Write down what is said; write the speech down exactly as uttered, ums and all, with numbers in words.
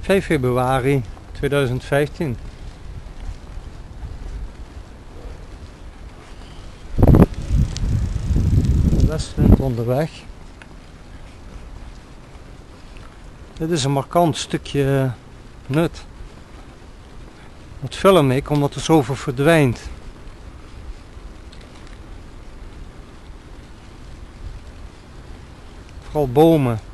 vijf februari tweeduizend vijftien. Westwind onderweg. Dit is een markant stukje nut. Dat film ik omdat er zoveel verdwijnt. Vooral bomen.